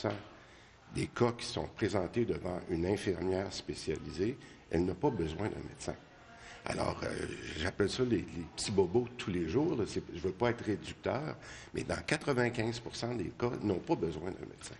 des cas qui sont présentés devant une infirmière spécialisée, elle n'a pas besoin d'un médecin. Alors, j'appelle ça les petits bobos de tous les jours. Là. Je ne veux pas être réducteur, mais dans 95% des cas, ils n'ont pas besoin d'un médecin.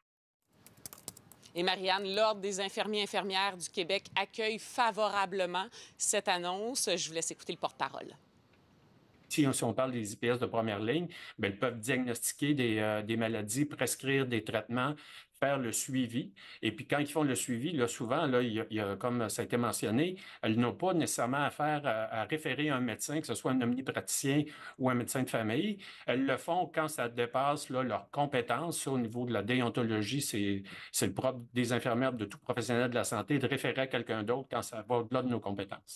Et Marianne, l'Ordre des infirmiers et infirmières du Québec accueille favorablement cette annonce. Je vous laisse écouter le porte-parole. Si on parle des IPS de première ligne, bien, ils peuvent diagnostiquer des maladies, prescrire des traitements, faire le suivi. Et puis, quand ils font le suivi, là, souvent, là, il y a, comme ça a été mentionné, ils n'ont pas nécessairement à référer un médecin, que ce soit un omnipraticien ou un médecin de famille. Elles le font quand ça dépasse là, leurs compétences. Au niveau de la déontologie, c'est le propre des infirmières, de tout professionnel de la santé, de référer à quelqu'un d'autre quand ça va au-delà de nos compétences.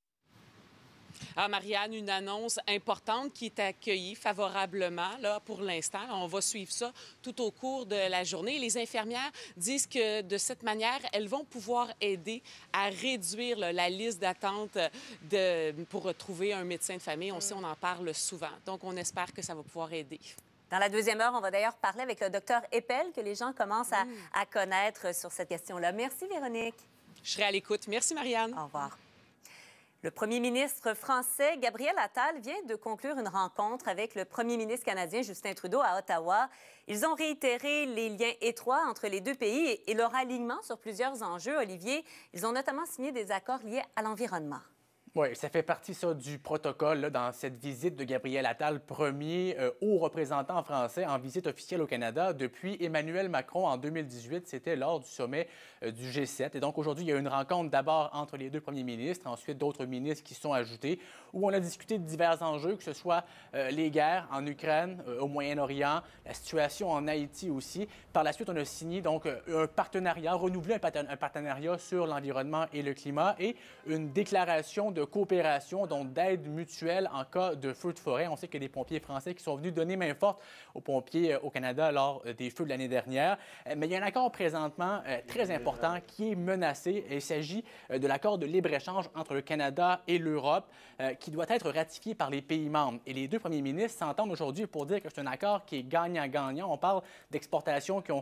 Ah, Marianne, une annonce importante qui est accueillie favorablement là, pour l'instant. On va suivre ça tout au cours de la journée. Les infirmières disent que de cette manière, elles vont pouvoir aider à réduire là, la liste d'attente pour trouver un médecin de famille. On sait, on en parle souvent. Donc, on espère que ça va pouvoir aider. Dans la deuxième heure, on va d'ailleurs parler avec le docteur Eppel, que les gens commencent à connaître sur cette question-là. Merci, Véronique. Je serai à l'écoute. Merci, Marianne. Au revoir. Le premier ministre français, Gabriel Attal, vient de conclure une rencontre avec le premier ministre canadien, Justin Trudeau, à Ottawa. Ils ont réitéré les liens étroits entre les deux pays et leur alignement sur plusieurs enjeux. Olivier, ils ont notamment signé des accords liés à l'environnement. Oui, ça fait partie ça, du protocole là, dans cette visite de Gabriel Attal, premier haut représentant français en visite officielle au Canada depuis Emmanuel Macron en 2018. C'était lors du sommet du G7. Et donc aujourd'hui, il y a eu une rencontre d'abord entre les deux premiers ministres, ensuite d'autres ministres qui sont ajoutés, où on a discuté de divers enjeux, que ce soit les guerres en Ukraine, au Moyen-Orient, la situation en Haïti aussi. Par la suite, on a signé donc un partenariat, renouvelé un partenariat sur l'environnement et le climat et une déclaration de coopération, donc d'aide mutuelle en cas de feu de forêt. On sait qu'il y a des pompiers français qui sont venus donner main forte aux pompiers au Canada lors des feux de l'année dernière. Mais il y a un accord présentement très important qui est menacé. Il s'agit de l'accord de libre-échange entre le Canada et l'Europe qui doit être ratifié par les pays membres. Et les deux premiers ministres s'entendent aujourd'hui pour dire que c'est un accord qui est gagnant-gagnant. On parle d'exportations qui ont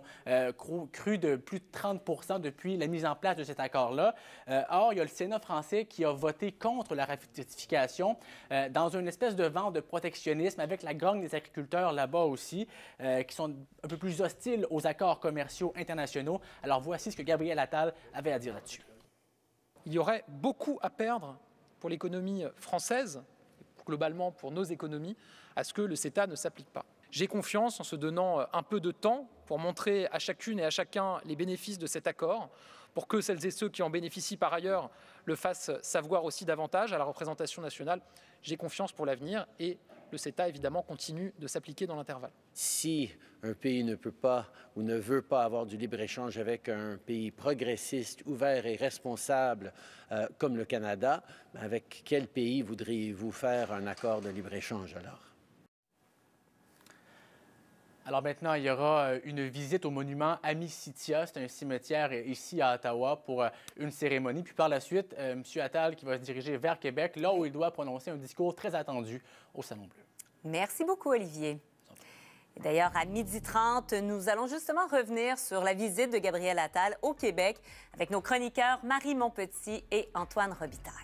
cru de plus de 30 depuis la mise en place de cet accord-là. Or, il y a le Sénat français qui a voté contre la ratification dans une espèce de vent de protectionnisme avec la grogne des agriculteurs là-bas aussi, qui sont un peu plus hostiles aux accords commerciaux internationaux. Alors voici ce que Gabriel Attal avait à dire là-dessus. Il y aurait beaucoup à perdre pour l'économie française, globalement pour nos économies, à ce que le CETA ne s'applique pas. J'ai confiance en se donnant un peu de temps pour montrer à chacune et à chacun les bénéfices de cet accord, pour que celles et ceux qui en bénéficient par ailleurs le fassent savoir aussi davantage à la représentation nationale. J'ai confiance pour l'avenir et le CETA, évidemment, continue de s'appliquer dans l'intervalle. Si un pays ne peut pas ou ne veut pas avoir du libre-échange avec un pays progressiste, ouvert et responsable comme le Canada, avec quel pays voudriez-vous faire un accord de libre-échange alors? Alors maintenant, il y aura une visite au monument Amicitia. C'est un cimetière ici à Ottawa pour une cérémonie. Puis par la suite, M. Attal qui va se diriger vers Québec, là où il doit prononcer un discours très attendu au Salon Bleu. Merci beaucoup, Olivier. D'ailleurs, à 12h30, nous allons justement revenir sur la visite de Gabriel Attal au Québec avec nos chroniqueurs Marie Montpetit et Antoine Robitaille.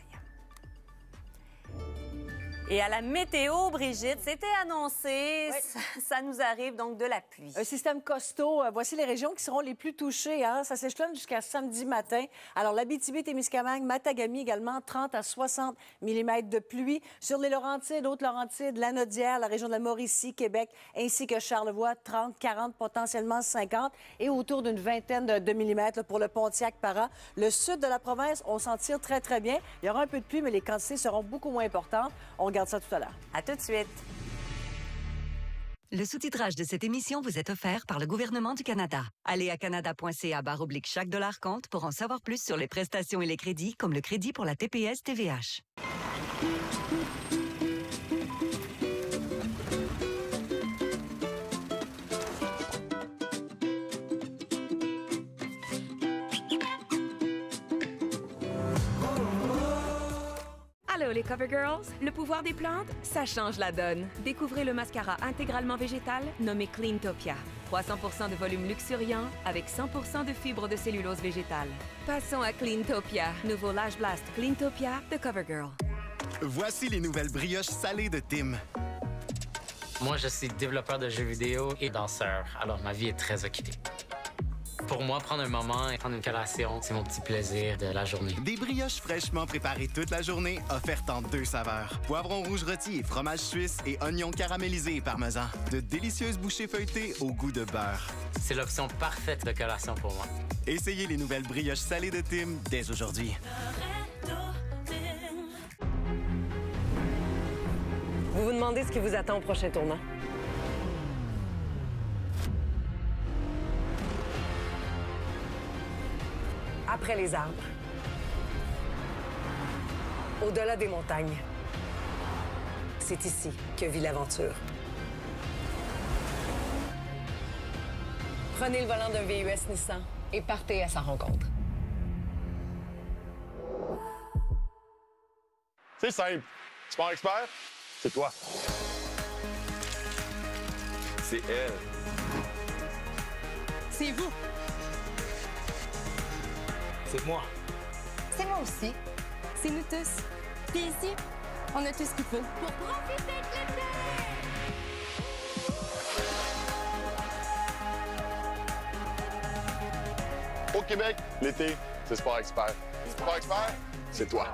Et à la météo, Brigitte, c'était annoncé, oui. Ça nous arrive donc de la pluie. Un système costaud, voici les régions qui seront les plus touchées. Hein? Ça s'échelonne jusqu'à samedi matin. Alors, l'Abitibi-Témiscamingue, Matagami également, 30 à 60 mm de pluie. Sur les Laurentides, Hautes-Laurentides, Lanaudière, la région de la Mauricie, Québec, ainsi que Charlevoix, 30, 40, potentiellement 50. Et autour d'une vingtaine de millimètres pour le Pontiac-Para. Le sud de la province, on s'en tire très, très bien. Il y aura un peu de pluie, mais les quantités seront beaucoup moins importantes. On regarde ça tout à l'heure. À tout de suite. Le sous-titrage de cette émission vous est offert par le gouvernement du Canada. Allez à canada.ca/chaque dollar compte pour en savoir plus sur les prestations et les crédits, comme le crédit pour la TPS-TVH. Allô les CoverGirls, le pouvoir des plantes, ça change la donne. Découvrez le mascara intégralement végétal nommé Cleantopia. 300 % de volume luxuriant avec 100 % de fibres de cellulose végétale. Passons à Cleantopia, nouveau Lash Blast Cleantopia de CoverGirl. Voici les nouvelles brioches salées de Tim. Moi, je suis développeur de jeux vidéo et danseur, alors ma vie est très occupée. Pour moi, prendre un moment et prendre une collation, c'est mon petit plaisir de la journée. Des brioches fraîchement préparées toute la journée, offertes en 2 saveurs. Poivron rouge rôti et fromage suisse et oignons caramélisés et parmesan. De délicieuses bouchées feuilletées au goût de beurre. C'est l'option parfaite de collation pour moi. Essayez les nouvelles brioches salées de Tim dès aujourd'hui. Vous vous demandez ce qui vous attend au prochain tournant? Après les arbres. Au-delà des montagnes. C'est ici que vit l'aventure. Prenez le volant d'un VUS Nissan et partez à sa rencontre. C'est simple. Sport Expert, c'est toi. C'est elle. C'est vous. C'est moi. C'est moi aussi. C'est nous tous. Puis ici, on a tout ce qu'il faut pour profiter de l'été. Au Québec, l'été, c'est Sport Expert. Sport Expert, c'est toi.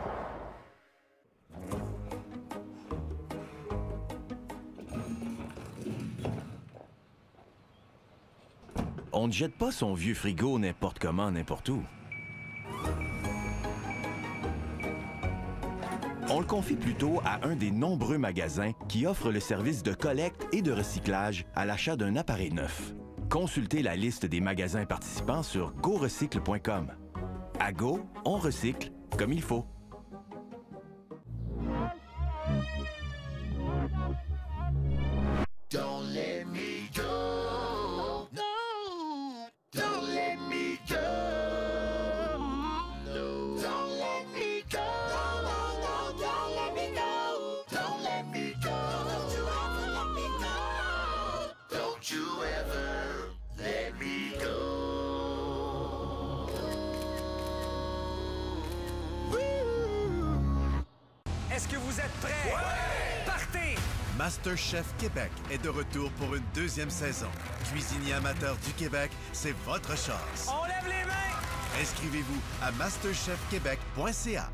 On ne jette pas son vieux frigo n'importe comment, n'importe où. On le confie plutôt à un des nombreux magasins qui offrent le service de collecte et de recyclage à l'achat d'un appareil neuf. Consultez la liste des magasins participants sur gorecycle.com. À Go, on recycle comme il faut. Don't let me go. No. Don't let me go. No. Don't let me go. No, don't let me go. Don't let me go. Don't you ever let me go. Don't you ever let me go. Est-ce que vous êtes prêts? Ouais! Partez! MasterChef Québec est de retour pour une 2e saison. Cuisiniers amateurs du Québec, c'est votre chance. On lève les mains! Inscrivez-vous à masterchefquebec.ca.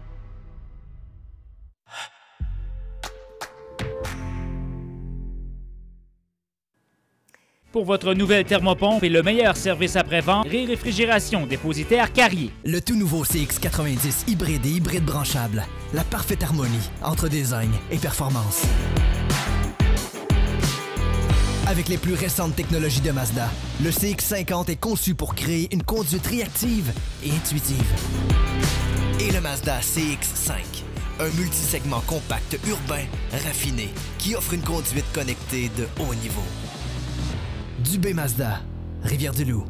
Pour votre nouvelle thermopompe et le meilleur service après-vente, Réfrigération Dépositaire Carrier. Le tout nouveau CX90 hybride et hybride branchable. La parfaite harmonie entre design et performance. Avec les plus récentes technologies de Mazda, le CX50 est conçu pour créer une conduite réactive et intuitive. Et le Mazda CX5, un multisegment compact urbain raffiné qui offre une conduite connectée de haut niveau. Dubé Mazda, Rivière-du-Loup.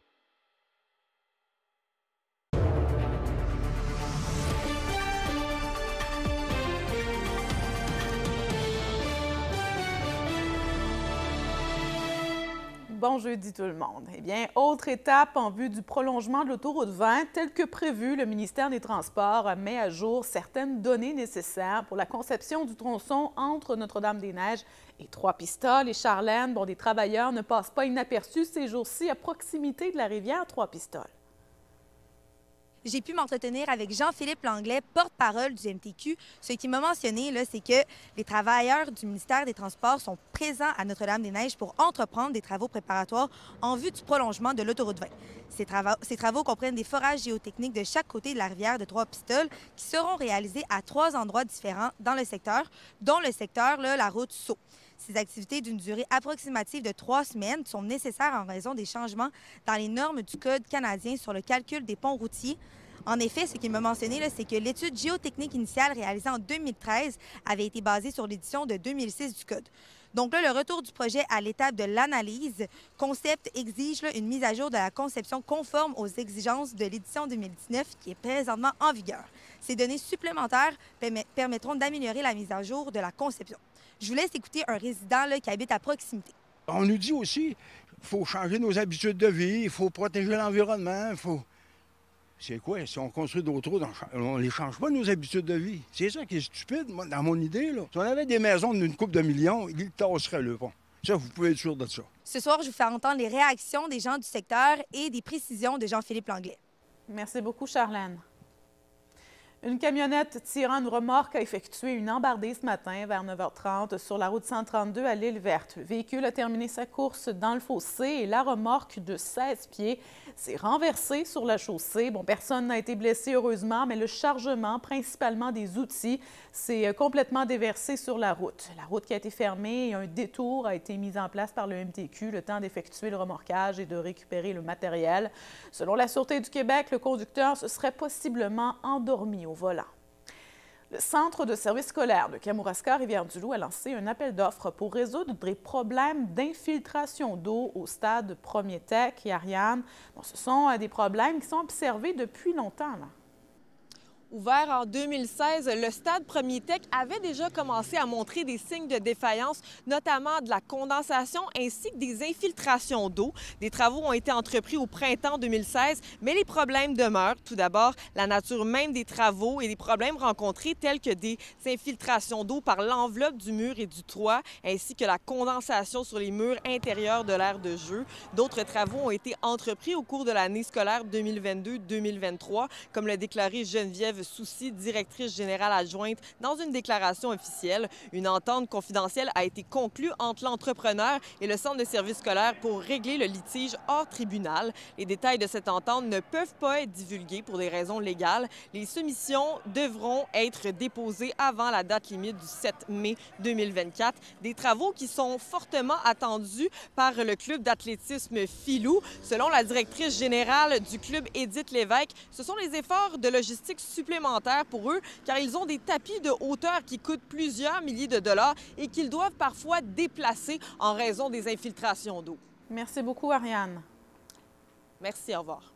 Bon jeudi tout le monde. Eh bien, autre étape en vue du prolongement de l'autoroute 20, tel que prévu, le ministère des Transports met à jour certaines données nécessaires pour la conception du tronçon entre Notre-Dame-des-Neiges et Trois-Pistoles et Charlène. Bon, des travailleurs ne passent pas inaperçus ces jours-ci à proximité de la rivière Trois-Pistoles. J'ai pu m'entretenir avec Jean-Philippe Langlais, porte-parole du MTQ. Ce qu'il m'a mentionné, c'est que les travailleurs du ministère des Transports sont présents à Notre-Dame-des-Neiges pour entreprendre des travaux préparatoires en vue du prolongement de l'autoroute 20. Ces travaux comprennent des forages géotechniques de chaque côté de la rivière de Trois-Pistoles qui seront réalisés à 3 endroits différents dans le secteur, dont le secteur, la route Sceaux. Ces activités d'une durée approximative de 3 semaines sont nécessaires en raison des changements dans les normes du Code canadien sur le calcul des ponts routiers. En effet, ce qu'il m'a mentionné, c'est que l'étude géotechnique initiale réalisée en 2013 avait été basée sur l'édition de 2006 du Code. Donc là, le retour du projet à l'étape de l'analyse concept exige une mise à jour de la conception conforme aux exigences de l'édition 2019 qui est présentement en vigueur. Ces données supplémentaires permettront d'améliorer la mise à jour de la conception. Je vous laisse écouter un résident qui habite à proximité. On nous dit aussi, faut changer nos habitudes de vie, il faut protéger l'environnement, il faut... C'est quoi? Si on construit d'autres routes, on ne les change pas, nos habitudes de vie. C'est ça qui est stupide, moi, dans mon idée. Là. Si on avait des maisons d'une couple de millions, ils tasseraient le pont. Ça, vous pouvez être sûr de ça. Ce soir, je vous fais entendre les réactions des gens du secteur et des précisions de Jean-Philippe Langlais. Merci beaucoup, Charlène. Une camionnette tirant une remorque a effectué une embardée ce matin vers 9h30 sur la route 132 à l'Île-Verte. Le véhicule a terminé sa course dans le fossé et la remorque de 16 pieds s'est renversée sur la chaussée. Bon, personne n'a été blessé heureusement, mais le chargement, principalement des outils, s'est complètement déversé sur la route. La route qui a été fermée et un détour a été mis en place par le MTQ, le temps d'effectuer le remorquage et de récupérer le matériel. Selon la Sûreté du Québec, le conducteur se serait possiblement endormi au volant. Le Centre de services scolaires de Kamouraska-Rivière-du-Loup a lancé un appel d'offres pour résoudre des problèmes d'infiltration d'eau au stade Premier Tech et Ariane. Bon, ce sont des problèmes qui sont observés depuis longtemps, là. Ouvert en 2016, le stade Premier Tech avait déjà commencé à montrer des signes de défaillance, notamment de la condensation ainsi que des infiltrations d'eau. Des travaux ont été entrepris au printemps 2016, mais les problèmes demeurent. Tout d'abord, la nature même des travaux et des problèmes rencontrés tels que des infiltrations d'eau par l'enveloppe du mur et du toit, ainsi que la condensation sur les murs intérieurs de l'aire de jeu. D'autres travaux ont été entrepris au cours de l'année scolaire 2022-2023, comme l'a déclaré Geneviève Soucy, directrice générale adjointe, dans une déclaration officielle. Une entente confidentielle a été conclue entre l'entrepreneur et le centre de services scolaires pour régler le litige hors tribunal. Les détails de cette entente ne peuvent pas être divulgués pour des raisons légales. Les soumissions devront être déposées avant la date limite du 7 mai 2024. Des travaux qui sont fortement attendus par le club d'athlétisme Filou. Selon la directrice générale du club, Édith Lévesque, ce sont les efforts de logistique supplémentaires pour eux, car ils ont des tapis de hauteur qui coûtent plusieurs milliers de dollars et qu'ils doivent parfois déplacer en raison des infiltrations d'eau. Merci beaucoup, Ariane. Merci, au revoir.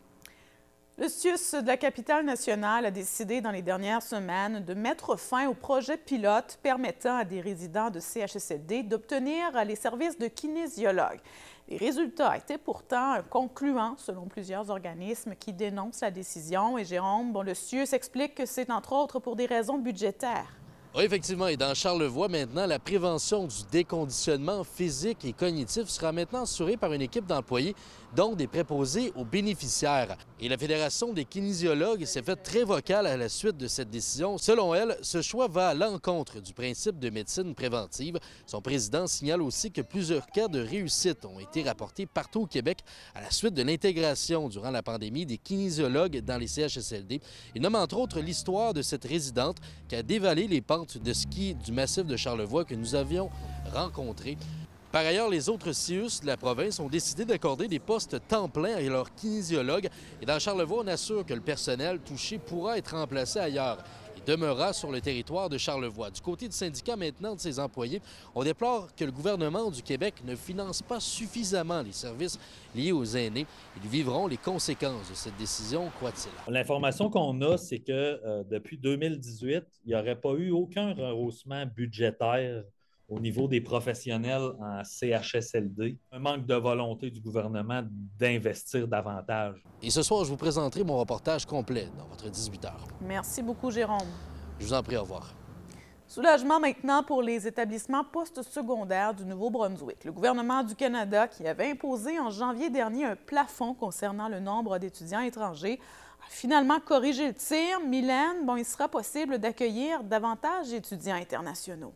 Le CIUS de la capitale nationale a décidé dans les dernières semaines de mettre fin au projet pilote permettant à des résidents de CHSLD d'obtenir les services de kinésiologue. Les résultats étaient pourtant concluants, selon plusieurs organismes qui dénoncent la décision. Et Jérôme, le CIUS explique que c'est entre autres pour des raisons budgétaires. Oui, effectivement. Et dans Charlevoix, maintenant, la prévention du déconditionnement physique et cognitif sera maintenant assurée par une équipe d'employés, dont des préposés aux bénéficiaires. Et la Fédération des kinésiologues s'est faite très vocale à la suite de cette décision. Selon elle, ce choix va à l'encontre du principe de médecine préventive. Son président signale aussi que plusieurs cas de réussite ont été rapportés partout au Québec à la suite de l'intégration durant la pandémie des kinésiologues dans les CHSLD. Il nomme entre autres l'histoire de cette résidente qui a dévalé les pentes de ski du massif de Charlevoix que nous avions rencontrées. Par ailleurs, les autres CIUS de la province ont décidé d'accorder des postes temps plein à leurs kinésiologues. Et dans Charlevoix, on assure que le personnel touché pourra être remplacé ailleurs et demeurera sur le territoire de Charlevoix. Du côté du syndicat maintenant de ses employés, on déplore que le gouvernement du Québec ne finance pas suffisamment les services liés aux aînés. Ils vivront les conséquences de cette décision, croit-il. L'information qu'on a, c'est que depuis 2018, il n'y aurait pas eu aucun rehaussement budgétaire au niveau des professionnels en CHSLD. Un manque de volonté du gouvernement d'investir davantage. Et ce soir, je vous présenterai mon reportage complet dans votre 18h. Merci beaucoup, Jérôme. Je vous en prie, au revoir. Soulagement maintenant pour les établissements postsecondaires du Nouveau-Brunswick. Le gouvernement du Canada, qui avait imposé en janvier dernier un plafond concernant le nombre d'étudiants étrangers, a finalement corrigé le tir. Mylène, il sera possible d'accueillir davantage d'étudiants internationaux.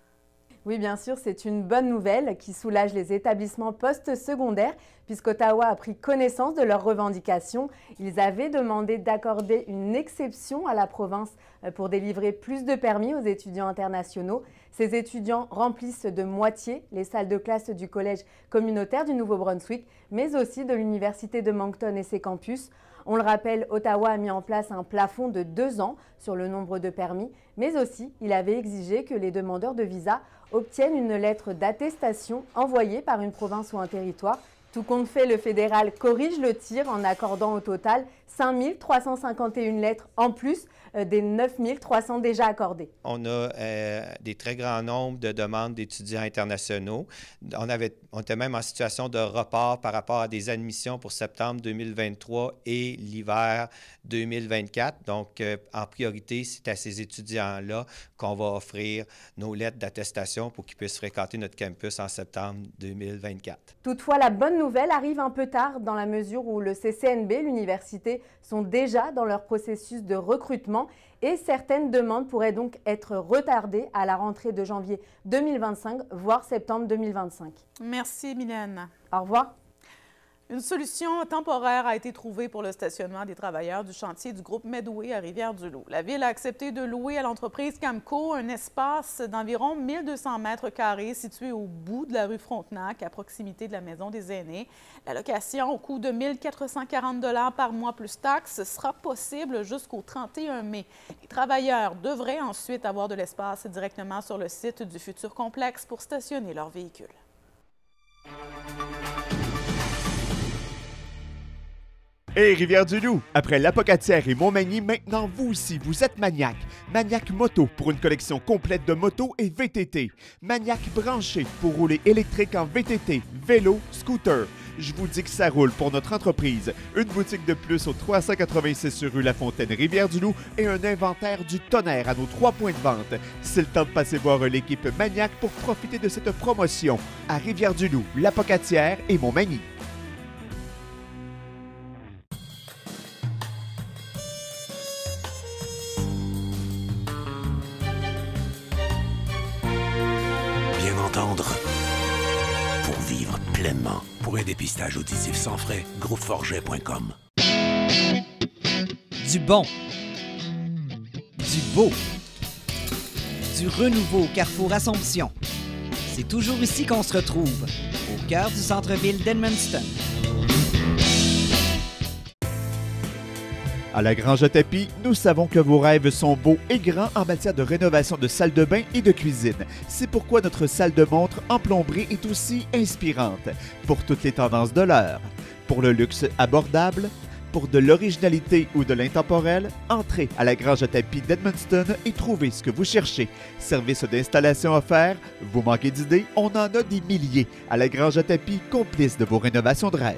Oui, bien sûr, c'est une bonne nouvelle qui soulage les établissements postsecondaires puisqu'Ottawa a pris connaissance de leurs revendications. Ils avaient demandé d'accorder une exception à la province pour délivrer plus de permis aux étudiants internationaux. Ces étudiants remplissent de moitié les salles de classe du Collège communautaire du Nouveau-Brunswick, mais aussi de l'Université de Moncton et ses campus. On le rappelle, Ottawa a mis en place un plafond de 2 ans sur le nombre de permis, mais aussi il avait exigé que les demandeurs de visa obtiennent une lettre d'attestation envoyée par une province ou un territoire Tout compte fait, le fédéral corrige le tir en accordant au total 5 351 lettres en plus des 9 300 déjà accordées. On a des très grands nombres de demandes d'étudiants internationaux. On était même en situation de report par rapport à des admissions pour septembre 2023 et l'hiver 2024. Donc, en priorité, c'est à ces étudiants-là qu'on va offrir nos lettres d'attestation pour qu'ils puissent fréquenter notre campus en septembre 2024. Toutefois, la bonne nouvelle arrive un peu tard dans la mesure où le CCNB, l'université, sont déjà dans leur processus de recrutement et certaines demandes pourraient donc être retardées à la rentrée de janvier 2025, voire septembre 2025. Merci, Mylène. Au revoir. Une solution temporaire a été trouvée pour le stationnement des travailleurs du chantier du groupe Medway à Rivière-du-Loup. La Ville a accepté de louer à l'entreprise Camco un espace d'environ 1200 mètres carrés situé au bout de la rue Frontenac, à proximité de la Maison des aînés. La location, au coût de 1 440 $ par mois plus taxes, sera possible jusqu'au 31 mai. Les travailleurs devraient ensuite avoir de l'espace directement sur le site du futur complexe pour stationner leurs véhicules. Hey Rivière-du-Loup! Après l'Apocatière et Montmagny, maintenant vous aussi, vous êtes Maniac. Maniac Moto pour une collection complète de motos et VTT. Maniac Branché pour rouler électrique en VTT, vélo, scooter. Je vous dis que ça roule pour notre entreprise. Une boutique de plus au 386 rue La Fontaine, Rivière-du-Loup et un inventaire du tonnerre à nos 3 points de vente. C'est le temps de passer voir l'équipe Maniac pour profiter de cette promotion à Rivière-du-Loup, l'Apocatière et Montmagny. Pour vivre pleinement. Pour un dépistage auditif sans frais, groupeforget.com. Du bon. Du beau. Du renouveau Carrefour Assomption. C'est toujours ici qu'on se retrouve, au cœur du centre-ville d'Edmundston. À la Grange à Tapis, nous savons que vos rêves sont beaux et grands en matière de rénovation de salle de bain et de cuisine. C'est pourquoi notre salle de montre en plomberie est aussi inspirante, pour toutes les tendances de l'heure. Pour le luxe abordable, pour de l'originalité ou de l'intemporel, entrez à la Grange à Tapis d'Edmundston et trouvez ce que vous cherchez. Service d'installation offert, vous manquez d'idées, on en a des milliers. À la Grange à Tapis, complice de vos rénovations de rêve.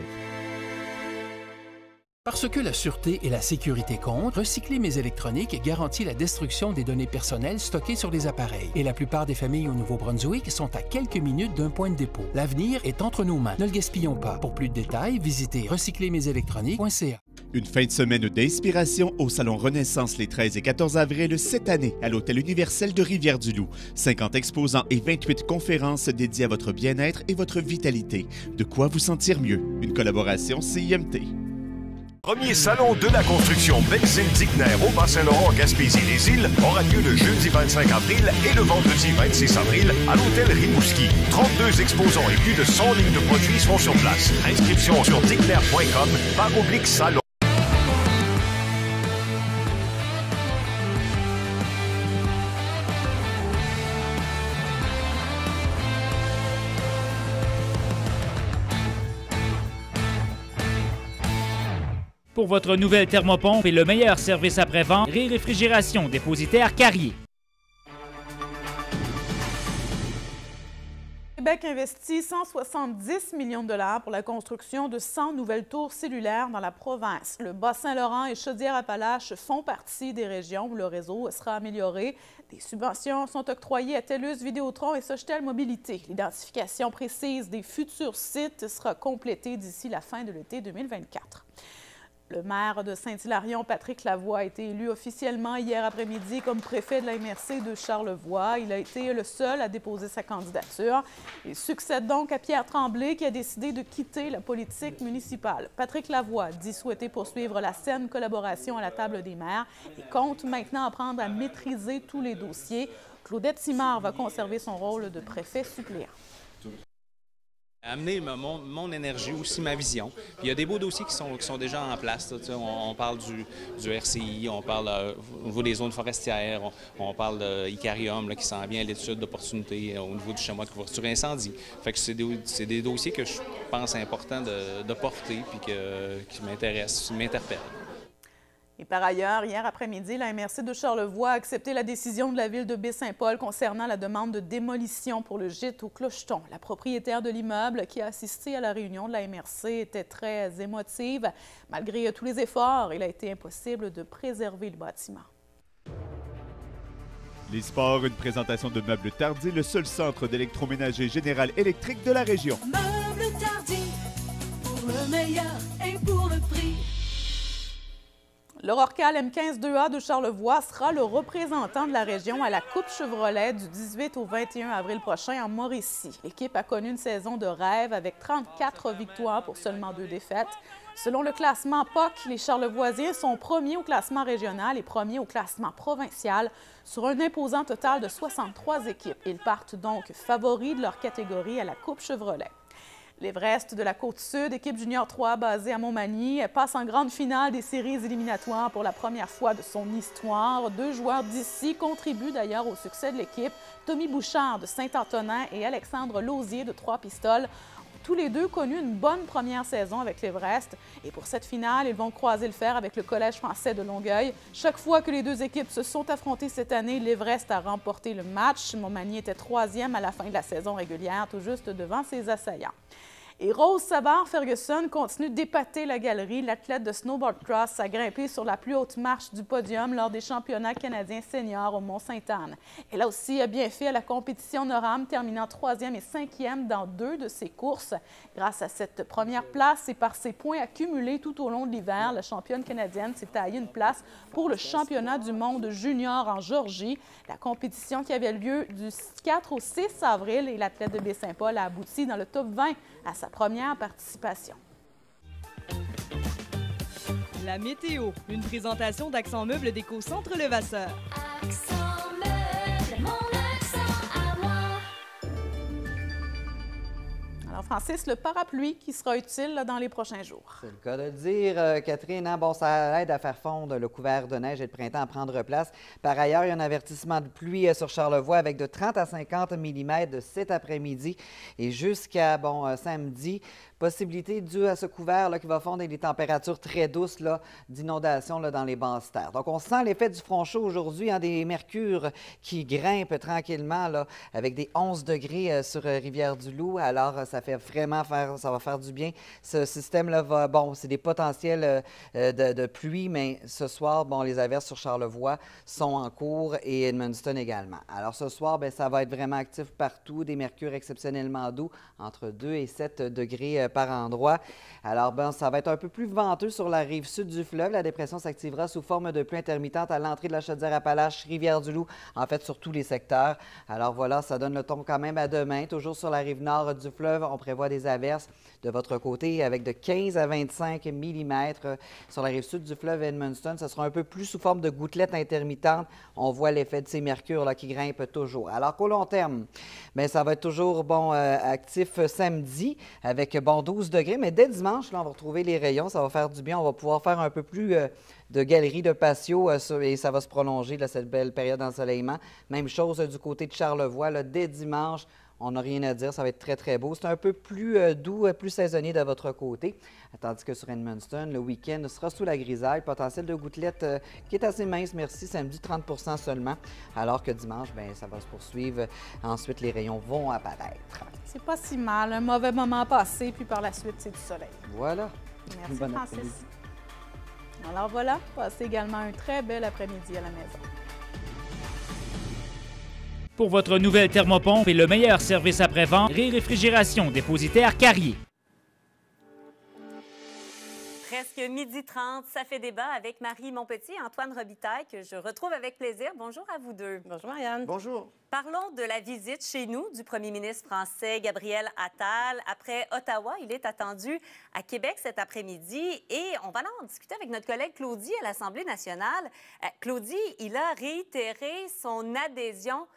Parce que la sûreté et la sécurité comptent, Recycler mes électroniques garantit la destruction des données personnelles stockées sur les appareils. Et la plupart des familles au Nouveau-Brunswick sont à quelques minutes d'un point de dépôt. L'avenir est entre nos mains. Ne le gaspillons pas. Pour plus de détails, visitez recyclermesélectroniques.ca. Une fin de semaine d'inspiration au Salon Renaissance les 13 et 14 avril cette année à l'Hôtel Universel de Rivière-du-Loup. 50 exposants et 28 conférences dédiées à votre bien-être et votre vitalité. De quoi vous sentir mieux. Une collaboration CIMT. Premier salon de la construction Bexel-Dickner au Bas-Saint-Laurent, Gaspésie-les-Îles aura lieu le jeudi 25 avril et le vendredi 26 avril à l'hôtel Rimouski. 32 exposants et plus de 100 lignes de produits seront sur place. Inscription sur dickner.com/salon. Pour votre nouvelle thermopompe et le meilleur service après-vente, Réfrigération dépositaire Carrier. Québec investit 170 millions de $ pour la construction de 100 nouvelles tours cellulaires dans la province. Le Bas-Saint-Laurent et Chaudière-Appalaches font partie des régions où le réseau sera amélioré. Des subventions sont octroyées à TELUS, Vidéotron et Sochetel Mobilité. L'identification précise des futurs sites sera complétée d'ici la fin de l'été 2024. Le maire de Saint-Hilarion, Patrick Lavoie, a été élu officiellement hier après-midi comme préfet de la MRC de Charlevoix. Il a été le seul à déposer sa candidature. Il succède donc à Pierre Tremblay qui a décidé de quitter la politique municipale. Patrick Lavoie dit souhaiter poursuivre la saine collaboration à la table des maires et compte maintenant apprendre à maîtriser tous les dossiers. Claudette Simard va conserver son rôle de préfet suppléant. Amener mon énergie, aussi ma vision. Puis il y a des beaux dossiers qui sont déjà en place. Là, on parle du RCI, on parle au niveau des zones forestières, on parle d'Icarium qui s'en vient à l'étude d'opportunités au niveau du chamois de couverture incendie. Fait que c'est des dossiers que je pense importants de porter puis qui m'intéressent, qui m'interpellent. Et par ailleurs, hier après-midi, la MRC de Charlevoix a accepté la décision de la ville de Baie-Saint-Paul concernant la demande de démolition pour le gîte au Clocheton. La propriétaire de l'immeuble qui a assisté à la réunion de la MRC était très émotive. Malgré tous les efforts, il a été impossible de préserver le bâtiment. Les sports, une présentation de Meubles Tardy, le seul centre d'électroménager général électrique de la région. Meubles Tardy, pour le meilleur et pour le prix. Le Rorcal M15-2A de Charlevoix sera le représentant de la région à la Coupe Chevrolet du 18 au 21 avril prochain en Mauricie. L'équipe a connu une saison de rêve avec 34 victoires pour seulement 2 défaites. Selon le classement POC, les Charlevoisiens sont premiers au classement régional et premiers au classement provincial sur un imposant total de 63 équipes. Ils partent donc favoris de leur catégorie à la Coupe Chevrolet. L'Everest de la Côte-Sud, équipe junior 3 basée à Montmagny, passe en grande finale des séries éliminatoires pour la première fois de son histoire. 2 joueurs d'ici contribuent d'ailleurs au succès de l'équipe. Tommy Bouchard de Saint-Antonin et Alexandre Lausier de Trois-Pistoles ont tous les deux connu une bonne première saison avec l'Everest. Et pour cette finale, ils vont croiser le fer avec le Collège français de Longueuil. Chaque fois que les deux équipes se sont affrontées cette année, l'Everest a remporté le match. Montmagny était 3e à la fin de la saison régulière, tout juste devant ses assaillants. Et Rose Savard-Ferguson continue d'épater la galerie. L'athlète de snowboard cross a grimpé sur la plus haute marche du podium lors des championnats canadiens seniors au Mont-Sainte-Anne. Elle a aussi bien fait à la compétition NORAM, terminant 3e et 5e dans 2 de ses courses. Grâce à cette première place et par ses points accumulés tout au long de l'hiver, la championne canadienne s'est taillée une place pour le championnat du monde junior en Géorgie. La compétition qui avait lieu du 4 au 6 avril et l'athlète de Baie-Saint-Paul a abouti dans le top 20 à sa première participation. La météo, une présentation d'Accent Meubles Déco Centre Levasseur. Accent Meubles, mon accent à moi. Alors Francis, le parapluie qui sera utile là, dans les prochains jours. C'est le cas de le dire, Catherine. Hein? Bon, ça aide à faire fondre le couvert de neige et le printemps à prendre place. Par ailleurs, il y a un avertissement de pluie sur Charlevoix avec de 30 à 50 mm de cet après-midi et jusqu'à samedi. Possibilité due à ce couvert là, qui va fondre et des températures très douces d'inondation dans les basses terres. Donc, on sent l'effet du front chaud aujourd'hui, des mercures qui grimpent tranquillement là, avec des 11 degrés sur Rivière-du-Loup. Alors, ça va faire du bien. Ce système-là c'est des potentiels de pluie, mais ce soir, les averses sur Charlevoix sont en cours et Edmundston également. Alors, ce soir, ça va être vraiment actif partout, des mercures exceptionnellement doux, entre 2 et 7 degrés par endroit. Alors, ça va être un peu plus venteux sur la rive sud du fleuve. La dépression s'activera sous forme de pluie intermittente à l'entrée de la Chaudière-Appalaches, Rivière-du-Loup, en fait, sur tous les secteurs. Alors voilà, ça donne le ton quand même à demain. Toujours sur la rive nord du fleuve, on prévoit des averses de votre côté avec de 15 à 25 mm. Sur la rive sud du fleuve Edmundston, ce sera un peu plus sous forme de gouttelettes intermittentes. On voit l'effet de ces mercures qui grimpent toujours. Alors qu'au long terme, ça va être toujours actif samedi avec 12 degrés, mais dès dimanche, là, on va retrouver les rayons, ça va faire du bien, on va pouvoir faire un peu plus de galeries de patio et ça va se prolonger cette belle période d'ensoleillement. Même chose du côté de Charlevoix, là, dès dimanche, on n'a rien à dire, ça va être très, très beau. C'est un peu plus doux, plus saisonnier de votre côté, tandis que sur Edmundston, le week-end sera sous la grisaille, potentiel de gouttelettes qui est assez mince, merci, samedi 30 % seulement, alors que dimanche, ça va se poursuivre. Ensuite, les rayons vont apparaître. C'est pas si mal, un mauvais moment passé, puis par la suite, c'est du soleil. Voilà. Merci, Francis. Alors voilà, passez également un très bel après-midi à la maison. Pour votre nouvelle thermopompe et le meilleur service après-vente, Réfrigération Dépositaire Carrier. Presque 12h30, ça fait débat avec Marie Montpetit et Antoine Robitaille, que je retrouve avec plaisir. Bonjour à vous deux. Bonjour, Marianne. Bonjour. Parlons de la visite chez nous du premier ministre français Gabriel Attal. Après Ottawa, il est attendu à Québec cet après-midi et on va en discuter avec notre collègue Claudie à l'Assemblée nationale. Claudie, il a réitéré son adhésion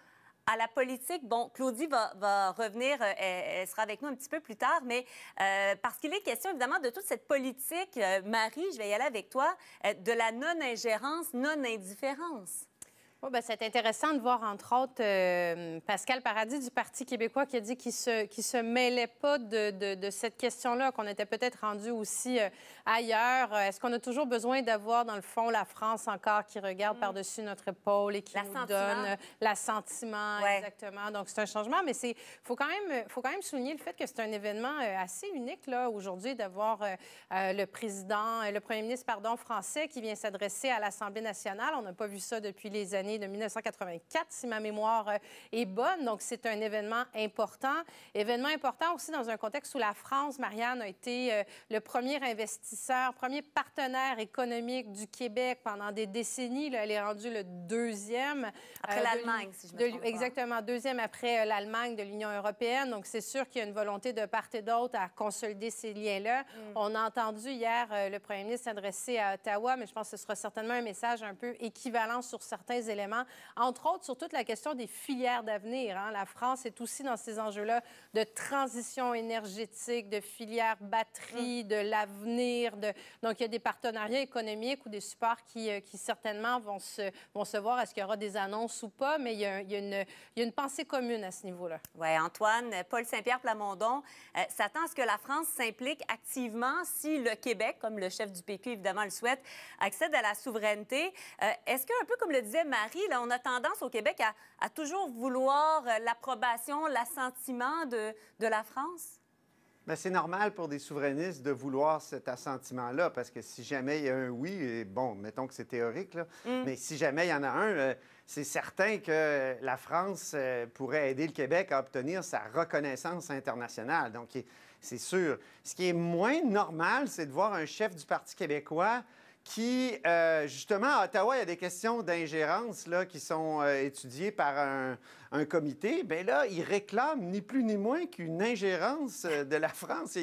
À la politique, bon, Claudie va revenir, elle sera avec nous un petit peu plus tard, mais parce qu'il est question évidemment de toute cette politique, Marie, je vais y aller avec toi, de la non-ingérence, non-indifférence. Oui, bien, c'est intéressant de voir, entre autres, Pascal Paradis du Parti québécois qui a dit qu'il se mêlait pas de cette question-là, qu'on était peut-être rendu aussi ailleurs. Est-ce qu'on a toujours besoin d'avoir, dans le fond, la France encore qui regarde par-dessus notre épaule et qui nous donne l'assentiment? Ouais. Exactement. Donc, c'est un changement, mais il faut quand même souligner le fait que c'est un événement assez unique, là, aujourd'hui, d'avoir le premier ministre, français qui vient s'adresser à l'Assemblée nationale. On n'a pas vu ça depuis les années de 1984, si ma mémoire est bonne. Donc, c'est un événement important. Événement important aussi dans un contexte où la France, Marianne, a été le premier investisseur, premier partenaire économique du Québec pendant des décennies. Là, elle est rendue le deuxième. Après l'Allemagne, si je me trompe pas. Exactement, deuxième après l'Allemagne de l'Union européenne. Donc, c'est sûr qu'il y a une volonté de part et d'autre à consolider ces liens-là. On a entendu hier le premier ministre s'adresser à Ottawa, mais je pense que ce sera certainement un message un peu équivalent sur certains éléments, entre autres sur toute la question des filières d'avenir. Hein. La France est aussi dans ces enjeux-là de transition énergétique, de filières batterie, de l'avenir. Donc, il y a des partenariats économiques ou des supports qui certainement vont se voir. Est-ce qu'il y aura des annonces ou pas? Mais il y a une pensée commune à ce niveau-là. Oui, Antoine, Paul Saint-Pierre Plamondon s'attend à ce que la France s'implique activement si le Québec, comme le chef du PQ évidemment le souhaite, accède à la souveraineté. Est-ce qu'un peu comme le disait Marie, là, on a tendance au Québec à toujours vouloir l'approbation, l'assentiment de la France? Bien, c'est normal pour des souverainistes de vouloir cet assentiment-là, parce que si jamais il y a un oui, et bon, mettons que c'est théorique, là, mais si jamais il y en a un, c'est certain que la France pourrait aider le Québec à obtenir sa reconnaissance internationale. Donc, c'est sûr. Ce qui est moins normal, c'est de voir un chef du Parti québécois qui, justement, à Ottawa, il y a des questions d'ingérence là, qui sont étudiées par un comité. Bien là, il réclame ni plus ni moins qu'une ingérence de la France.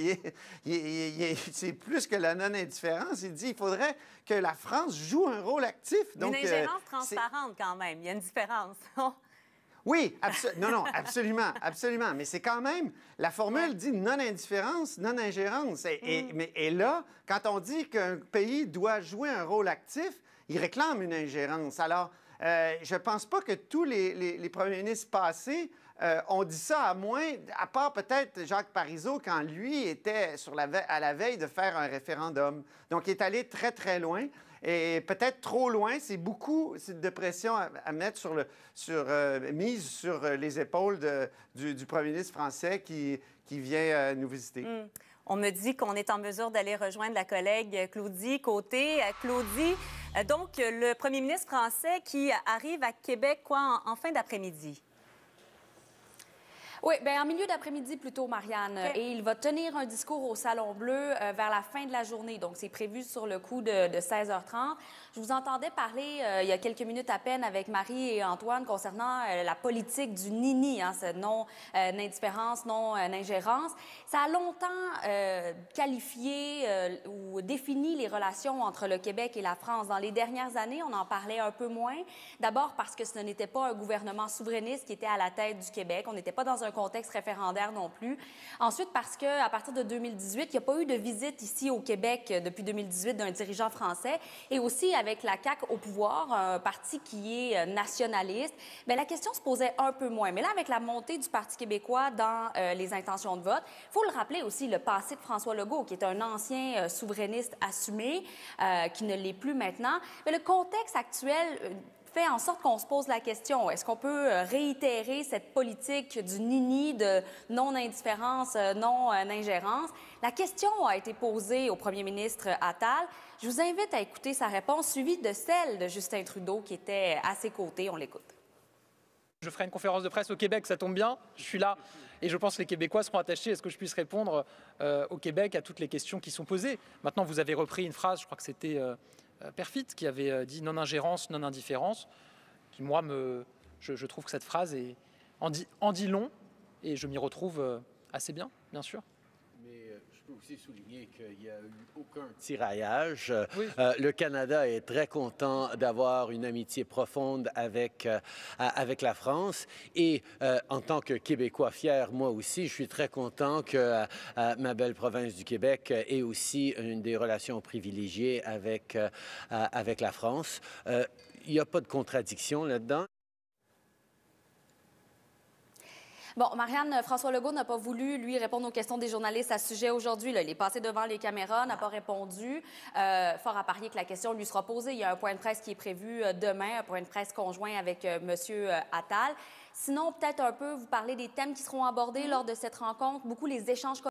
C'est plus que la non-indifférence. Il dit qu'il faudrait que la France joue un rôle actif. Donc, une ingérence transparente quand même. Il y a une différence. Oui, absolument, absolument. Mais c'est quand même, la formule dit non-indifférence, non-ingérence. Et là, quand on dit qu'un pays doit jouer un rôle actif, il réclame une ingérence. Alors, je ne pense pas que tous les premiers ministres passés ont dit ça, à part peut-être Jacques Parizeau, quand lui était à la veille de faire un référendum. Donc, il est allé très, très loin. Et peut-être trop loin, c'est beaucoup de pression à mettre mise sur les épaules du premier ministre français qui vient nous visiter. On me dit qu'on est en mesure d'aller rejoindre la collègue Claudie Côté. Claudie, donc le premier ministre français qui arrive à Québec, en fin d'après-midi? Oui, bien en milieu d'après-midi plutôt, Marianne. Okay. Et il va tenir un discours au Salon Bleu vers la fin de la journée. Donc, c'est prévu sur le coup de 16h30. Je vous entendais parler il y a quelques minutes à peine avec Marie et Antoine concernant la politique du nini, hein, ce non-indifférence, non-ingérence. Ça a longtemps qualifié ou défini les relations entre le Québec et la France. Dans les dernières années, on en parlait un peu moins. D'abord parce que ce n'était pas un gouvernement souverainiste qui était à la tête du Québec. On n'était pas dans un contexte référendaire non plus. Ensuite, parce qu'à partir de 2018, il n'y a pas eu de visite ici au Québec depuis 2018 d'un dirigeant français. Et aussi, avec la CAQ au pouvoir, un parti qui est nationaliste, bien, la question se posait un peu moins. Mais là, avec la montée du Parti québécois dans les intentions de vote, il faut le rappeler aussi, le passé de François Legault, qui est un ancien souverainiste assumé, qui ne l'est plus maintenant. Mais le contexte actuel fait en sorte qu'on se pose la question, est-ce qu'on peut réitérer cette politique du nini, de non-indifférence, non-ingérence? La question a été posée au premier ministre Attal. Je vous invite à écouter sa réponse, suivie de celle de Justin Trudeau, qui était à ses côtés. On l'écoute. Je ferai une conférence de presse au Québec, ça tombe bien, je suis là. Et je pense que les Québécois seront attachés à ce que je puisse répondre au Québec à toutes les questions qui sont posées. Maintenant, vous avez repris une phrase, je crois que c'était Perfit qui avait dit non-ingérence, non-indifférence, qui, moi, je trouve que cette phrase en dit long, et je m'y retrouve assez bien sûr. Mais je peux aussi souligner qu'il n'y a eu aucun tiraillage. Le Canada est très content d'avoir une amitié profonde avec la France. Et en tant que Québécois fier, moi aussi, je suis très content que ma belle province du Québec ait aussi des relations privilégiées avec la France. Il n'y a pas de contradiction là-dedans. Bon, Marianne, François Legault n'a pas voulu, lui, répondre aux questions des journalistes à ce sujet aujourd'hui. Il est passé devant les caméras, n'a pas répondu. Fort à parier que la question lui sera posée. Il y a un point de presse qui est prévu demain, un point de presse conjoint avec M. Attal. Sinon, peut-être un peu vous parler des thèmes qui seront abordés lors de cette rencontre. Beaucoup les échanges